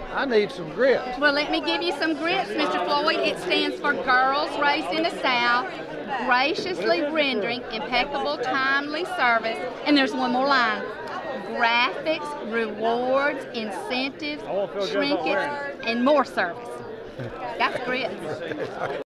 I need some grits. Well, let me give you some grits, Mr. Floyd. It stands for Girls Raised in the South, graciously rendering impeccable, timely service. And there's one more line. Graphics, rewards, incentives, trinkets, and more service. That's grits.